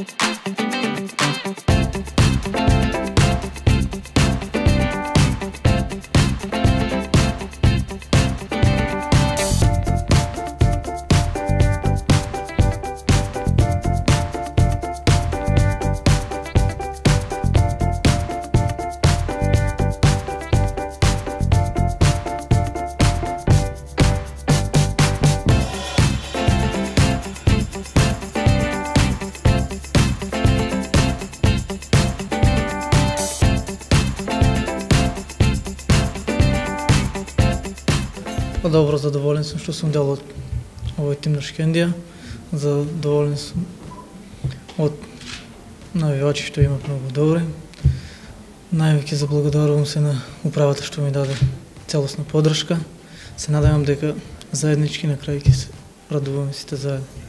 Dobro, zadovoljen sam što sam deo od ovoj tim na Škendija. Zadovoljen sam od навивачи što имат много добре. Највеќе заблагодарувам се на управата што ми даде целосна поддршка. Се надевам дека заеднички на крај ќе се радуваме сите заедно.